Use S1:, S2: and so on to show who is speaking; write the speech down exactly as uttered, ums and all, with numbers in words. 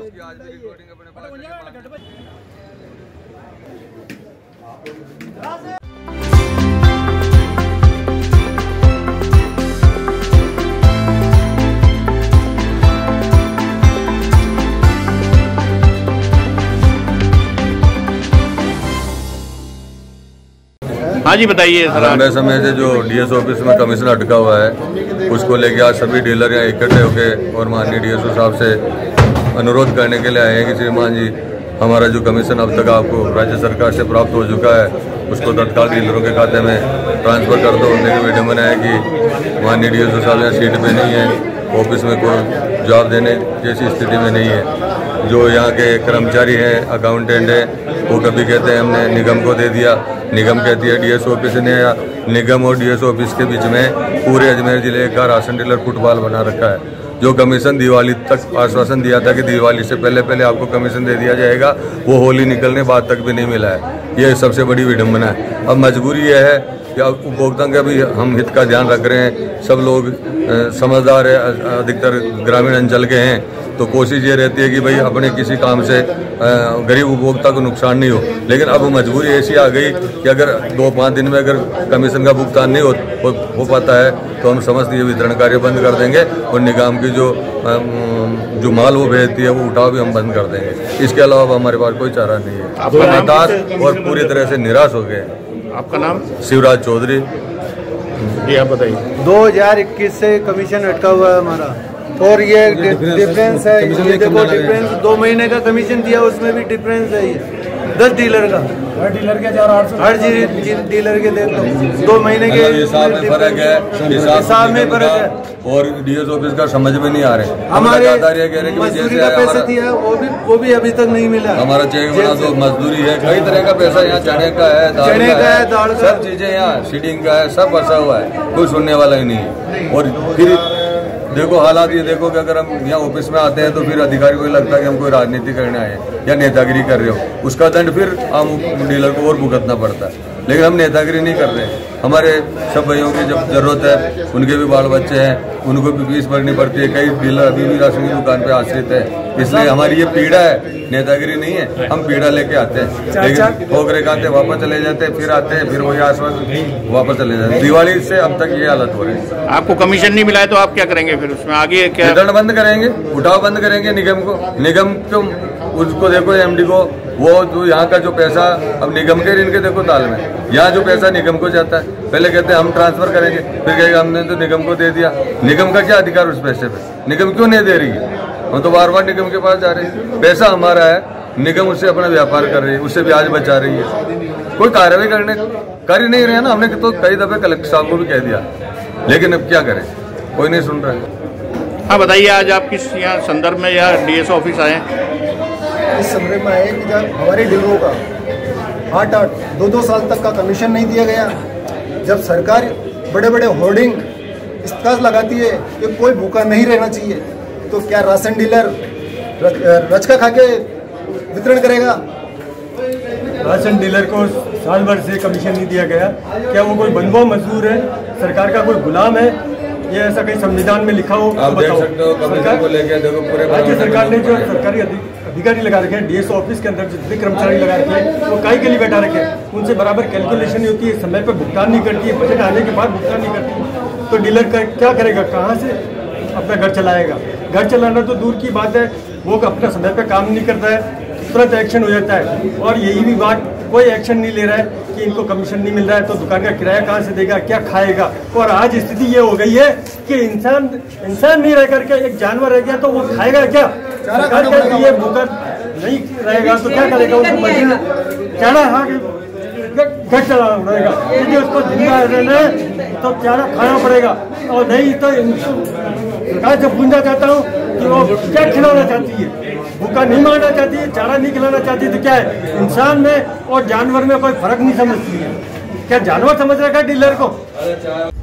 S1: उसकी आज भी रिकॉर्डिंग अपने पास है।
S2: हाँ जी बताइए सर।
S1: लंबे समय से जो डीएस ऑफिस में कमीशन अटका हुआ है उसको लेके आज सभी डीलर यहाँ इकट्ठे होकर और माननीय डीएसओ साहब से अनुरोध करने के लिए आए हैं कि श्रीमान जी हमारा जो कमीशन अब तक आपको राज्य सरकार से प्राप्त हो चुका है उसको तत्काल डीलरों के खाते में ट्रांसफ़र कर दो। लेकिन विडम्बना है कि माननीय डीएसओ साहब यहाँ सीट पे नहीं है, ऑफिस में कोई जवाब देने जैसी स्थिति में नहीं है। जो यहाँ के कर्मचारी हैं, अकाउंटेंट हैं, वो कभी कहते हैं हमने निगम को दे दिया, निगम कहती है डीएस ऑफिस ने आया। निगम और डीएस ऑफिस के बीच में पूरे अजमेर जिले का राशन डीलर फुटबॉल बना रखा है। जो कमीशन दिवाली तक आश्वासन दिया था कि दिवाली से पहले पहले आपको कमीशन दे दिया जाएगा, वो होली निकलने बाद तक भी नहीं मिला है। ये सबसे बड़ी विडम्बना है। अब मजबूरी यह है कि उपभोक्ताओं का भी हम हित का ध्यान रख रहे हैं। सब लोग समझदार है, अधिकतर ग्रामीण अंचल के हैं, तो कोशिश ये रहती है कि भाई अपने किसी काम से गरीब उपभोक्ता को नुकसान नहीं हो। लेकिन अब मजबूरी ऐसी आ गई कि अगर दो पाँच दिन में अगर कमीशन का भुगतान नहीं हो, हो, हो पाता है तो हम समस्त ये वितरण कार्य बंद कर देंगे और निगम की जो जो माल वो भेजती है वो उठाव भी हम बंद कर देंगे। इसके अलावा हमारे पास कोई चारा नहीं है। हताश और पूरी तरह से निराश हो गए।
S2: आपका नाम?
S1: शिवराज चौधरी।
S2: जी आप बताइए।
S3: दो हजार इक्कीस से कमीशन अटका हुआ है हमारा और ये डिफरेंस है। ये देखो डिफरेंस, दो महीने का कमीशन दिया उसमें भी डिफरेंस है। ये दस डीलर का, हर डीलर के चार आठ सौ हर डीलर के देख लो, दो महीने के
S1: हिसाब में फर्क है, हिसाब में फर्क है और डीएस ऑफिस का समझ में नहीं आ रहे।
S3: हमारे मजदूरी का पैसा दिया वो भी वो भी अभी तक नहीं मिला।
S1: हमारा चेक बना दो, मजदूरी है, कई तरह का पैसा यहाँ चने का है,
S3: चने का है, दाल का,
S1: सब चीजें यहाँ सीडिंग का है, सब फंसा हुआ है, कोई सुनने वाला ही नहीं है। और फिर देखो हालात ये देखो कि अगर हम यहाँ ऑफिस में आते हैं तो फिर अधिकारी को लगता है कि हम कोई राजनीति करने आए हैं या नेतागिरी कर रहे हो, उसका दंड फिर आम डीलर को और भुगतना पड़ता है। लेकिन हम नेतागिरी नहीं कर रहे हैं। हमारे सब भाइयों की जब जरूरत है, उनके भी बाल बच्चे हैं, उनको भी फीस भरनी पड़ती है। कई डीलर अभी भी राशन की दुकान पे आश्रित है। इसलिए हमारी ये पीड़ा है, नेतागिरी नहीं है। हम पीड़ा लेके आते हैं, लेकिन ठोकरे खाते वापस चले जाते हैं, फिर आते हैं, फिर वही आश्वासन वापस चले जाते हैं। दिवाली से अब तक ये हालत हो रही है।
S2: आपको कमीशन नहीं मिला है तो आप क्या करेंगे फिर उसमें आगे? क्या
S1: वितरण बंद करेंगे, उठाव बंद करेंगे निगम को। निगम को उसको देखो, एमडी को, वो जो यहाँ का जो पैसा अब निगम के इनके देखो ताल में, यहाँ जो पैसा निगम को जाता है, पहले कहते हैं हम ट्रांसफर करेंगे, फिर कहेगा हमने तो निगम को दे दिया। निगम का क्या अधिकार उस पैसे पे? निगम क्यों नहीं दे रही है? हम तो बार बार निगम के पास जा रहे हैं। पैसा हमारा है, निगम उससे अपना व्यापार कर रही है, उससे ब्याज बचा रही है। कोई कार्रवाई करने कर ही नहीं रहे ना। हमने तो कई दफे कलेक्टर साहब को भी कह दिया, लेकिन अब क्या करें, कोई नहीं सुन रहा है।
S2: हाँ बताइए, आज आप किस यहाँ संदर्भ में या डीएस ऑफिस आए?
S4: इस संदर्भ में आए कि जब हमारे डीलरों का आठ आठ दो दो साल तक का कमीशन नहीं दिया गया, जब सरकार बड़े बड़े होर्डिंग इस तरह लगाती है कि कोई भूखा नहीं रहना चाहिए, तो क्या राशन डीलर रचका खा के वितरण करेगा?
S3: राशन डीलर को साल भर से कमीशन नहीं दिया गया, क्या वो कोई बंधुआ मजदूर है, सरकार का कोई गुलाम है? ये ऐसा कहीं संविधान में लिखा हो?
S1: आप देख सकते हो कमीशन को लेकर देखो पूरे
S3: राज्य सरकार ने जो सरकारी अधिकारी लगा रखे हैं, डीएस ऑफिस के अंदर जितने कर्मचारी लगा रखे हैं वो काई के लिए बैठा रखे हैं? उनसे बराबर कैलकुलेशन नहीं होती है, समय पर भुगतान नहीं करती है, बजट आने के बाद भुगतान नहीं करती है, तो डीलर क्या करेगा? कहाँ से अपना घर चलाएगा? घर चलाना तो दूर की बात है, वो अपना समय पर काम नहीं करता है, तुरंत एक्शन हो जाता है। और यही भी बात, कोई एक्शन नहीं ले रहा है कि इनको कमीशन नहीं मिल रहा है तो दुकान का किराया कहाँ से देगा, क्या खाएगा? और आज स्थिति ये हो गई है कि इंसान इंसान नहीं रह करके एक जानवर रह गया तो वो खाएगा क्या? सरकार कहती है भूखा नहीं रहेगा तो क्या करेगा? उसको मजबूर चारा घर चलाना पड़ेगा, यदि उसको जिंदा रहना है तो चारा खाना पड़ेगा। और नहीं तो सरकार से पूछना चाहता हूँ कि वो क्या खिलाना चाहती है? भूखा नहीं मारना चाहती है, चारा नहीं खिलाना चाहती, तो क्या है? इंसान में और जानवर में कोई फर्क नहीं समझती है। क्या जानवर समझ रखा है डीलर को?